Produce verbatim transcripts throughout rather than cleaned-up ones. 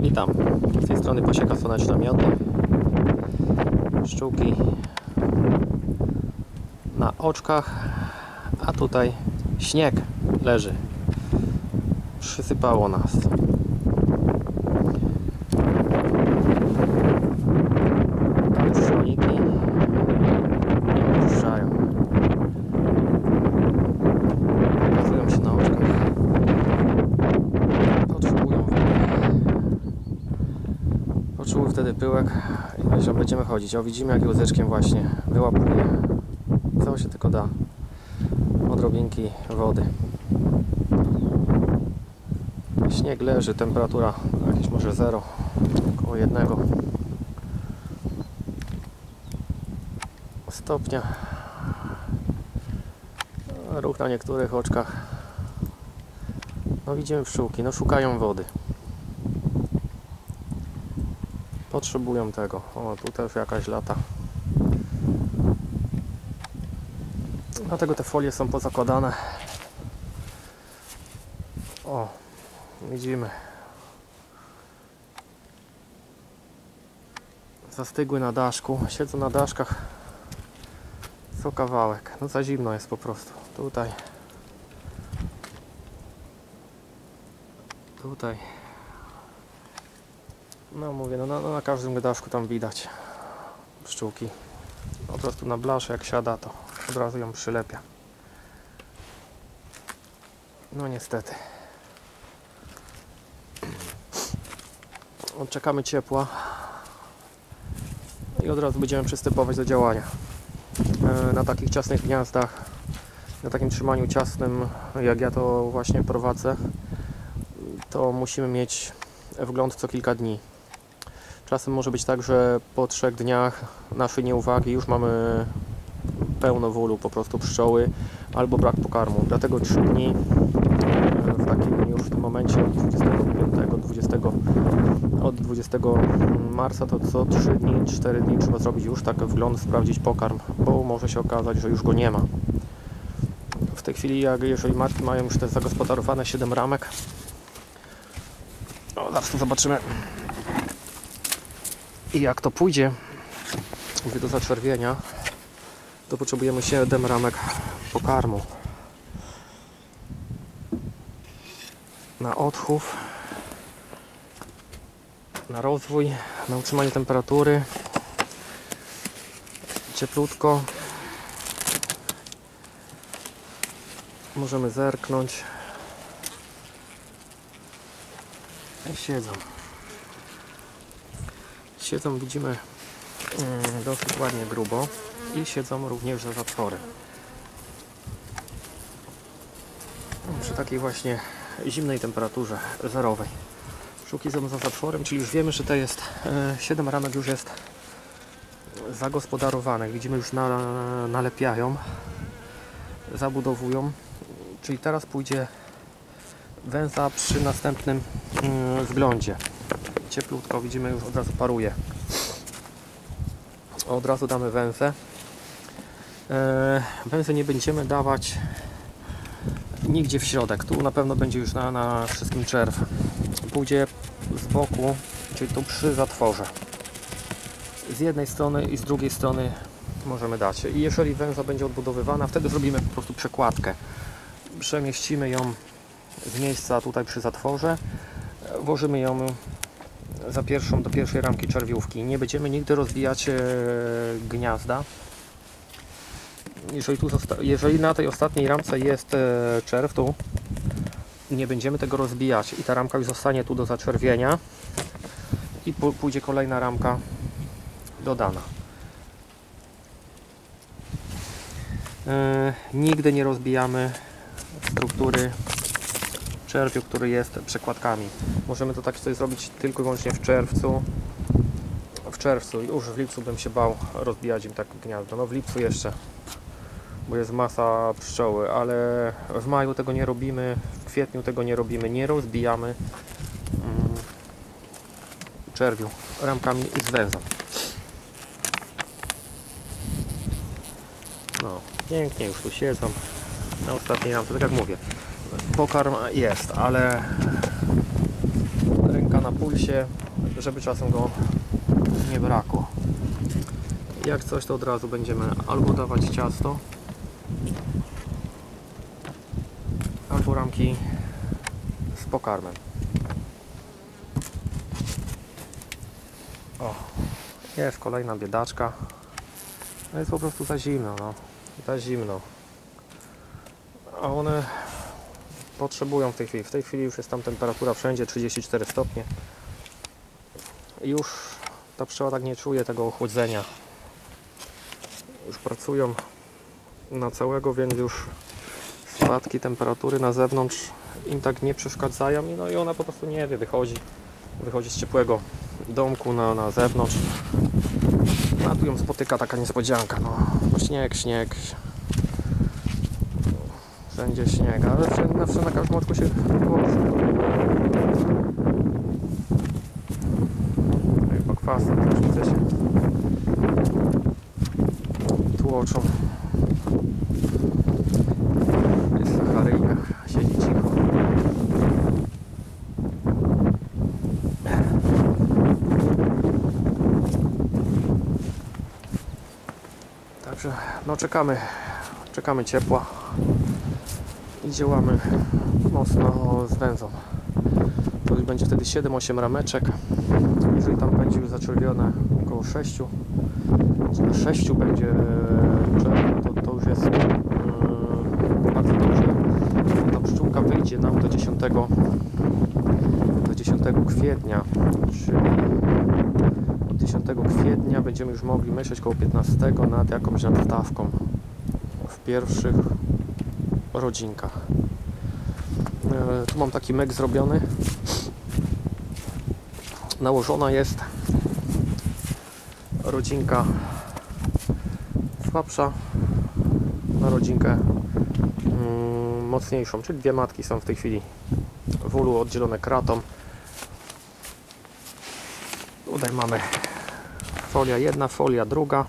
Witam, z tej strony Pasieka Słoneczna Mioty. Pszczółki na oczkach, a tutaj śnieg leży. Przysypało nas. Już szaliki nie opuszczają. Pokazują się na oczkach. Potrzebują wody. Poczuły wtedy pyłek i że będziemy chodzić. O, widzimy, jak łzeczkiem właśnie wyłapuje. Co się tylko da. Odrobinki wody. Śnieg leży, temperatura jakieś może zero, około jednego stopnia. Ruch na niektórych oczkach. No widzimy pszczółki, no szukają wody. Potrzebują tego. O, tu też jakaś lata. Dlatego te folie są pozakładane. O, widzimy. Zastygły na daszku. Siedzą na daszkach co kawałek. No za zimno jest po prostu. Tutaj. Tutaj. No mówię, no na, no na każdym daszku tam widać pszczółki. Po prostu na blaszę jak siada, to od razu ją przylepia. No niestety. Odczekamy ciepła i od razu będziemy przystępować do działania. Na takich ciasnych gniazdach, na takim trzymaniu ciasnym, jak ja to właśnie prowadzę, to musimy mieć wgląd co kilka dni. Czasem może być tak, że po trzech dniach naszej nieuwagi już mamy pełno wólu po prostu pszczoły albo brak pokarmu. Dlatego trzy dni w takim już w tym momencie od dwudziestego piątego, dwudziestego, od dwudziestego marca to co trzy dni, cztery dni trzeba zrobić już tak wgląd, sprawdzić pokarm, bo może się okazać, że już go nie ma. W tej chwili, jak jeżeli matki mają już te zagospodarowane siedem ramek, no zaraz to zobaczymy i jak to pójdzie, mówię, do zaczerwienia, to potrzebujemy siedem ramek pokarmu na odchów, na rozwój, na utrzymanie temperatury, cieplutko. Możemy zerknąć. I siedzą. Siedzą, widzimy, yy, dosyć ładnie grubo i siedzą również za zatworem. Przy takiej właśnie zimnej temperaturze zerowej. Pszczółki są za zatworem, czyli już wiemy, że to jest yy, siedem ramek już jest zagospodarowane. Widzimy, już na, nalepiają, zabudowują. Czyli teraz pójdzie węza przy następnym yy, wglądzie. Cieplutko, widzimy, już od razu paruje. Od razu damy węzę. E, węzę nie będziemy dawać nigdzie w środek. Tu na pewno będzie już na, na wszystkim czerw. Pójdzie z boku, czyli tu przy zatworze. Z jednej strony i z drugiej strony możemy dać. I jeżeli węza będzie odbudowywana, wtedy zrobimy po prostu przekładkę. Przemieścimy ją z miejsca tutaj przy zatworze. Włożymy ją za pierwszą, do pierwszej ramki czerwiówki. Nie będziemy nigdy rozbijać e, gniazda. Jeżeli, tu jeżeli na tej ostatniej ramce jest e, czerw, to nie będziemy tego rozbijać i ta ramka już zostanie tu do zaczerwienia i pójdzie kolejna ramka dodana. E, nigdy nie rozbijamy struktury czerwiu, który jest przekładkami. Możemy to tak coś zrobić tylko i wyłącznie w czerwcu. W czerwcu, już w lipcu bym się bał rozbijać im tak gniazdo. No w lipcu jeszcze, bo jest masa pszczoły, ale w maju tego nie robimy, w kwietniu tego nie robimy, nie rozbijamy mm, czerwiu ramkami i z węzą. No, pięknie już tu siedzą na ostatniej ramce, tak jak mówię. Pokarm jest, ale ręka na pół pulsie, żeby czasem go nie brakło. Jak coś, to od razu będziemy albo dawać ciasto, albo ramki z pokarmem. O, jest kolejna biedaczka. No jest po prostu za zimno, no. Za zimno. A one potrzebują w tej chwili. W tej chwili już jest tam temperatura wszędzie trzydzieści cztery stopnie. I już ta pszczoła tak nie czuje tego ochłodzenia. Już pracują na całego, więc już spadki temperatury na zewnątrz im tak nie przeszkadzają. No i ona po prostu nie wie, wychodzi. Wychodzi z ciepłego domku na, na zewnątrz. A tu ją spotyka taka niespodzianka. No, no śnieg, śnieg. Wszędzie śnieg, ale wszędzie, na, na każdym oczku się chyba kwasy też widzę się tłoczą. Jest sacharyjka, siedzi cicho. Także no czekamy, czekamy ciepła i działamy mocno z węzą. To już będzie wtedy siedem osiem rameczek. Jeżeli tam będzie już zaczerwione około sześć, na sześć będzie czerwień, to, to już jest yy, bardzo dobrze. Ta pszczółka wyjdzie nam do dziesiątego, do dziesiątego kwietnia, czyli od dziesiątego kwietnia będziemy już mogli myśleć koło piętnastego nad jakąś nadstawką w pierwszych rodzinkach. Yy, tu mam taki mek zrobiony. Nałożona jest rodzinka słabsza na rodzinkę yy, mocniejszą, czyli dwie matki są w tej chwili w ulu oddzielone kratą. Tutaj mamy folia jedna, folia druga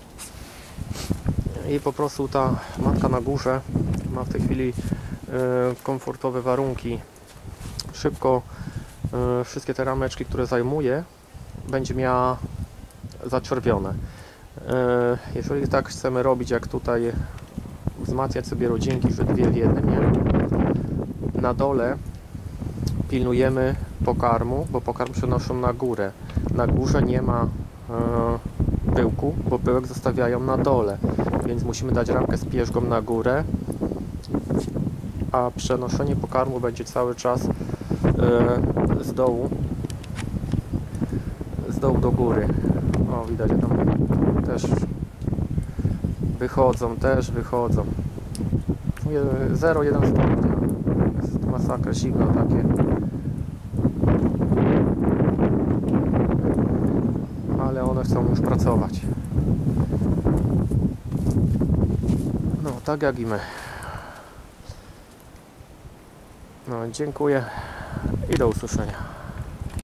i po prostu ta matka na górze ma w tej chwili yy, komfortowe warunki. Szybko yy, wszystkie te rameczki, które zajmuje, będzie miała zaczerwione. Yy, jeżeli tak chcemy robić, jak tutaj wzmacniać sobie rodzinki, że dwie w jednym, nie? Na dole pilnujemy pokarmu, bo pokarm przenoszą na górę. Na górze nie ma yy, pyłku, bo pyłek zostawiają na dole, więc musimy dać ramkę z pierzgą na górę, a przenoszenie pokarmu będzie cały czas yy, z dołu z dołu do góry. O, widać, tam też wychodzą, też wychodzą. zero jeden stopnia. Jest masakra, zimno takie. Ale one chcą już pracować. No, tak jak i my. No, dziękuję i do usłyszenia.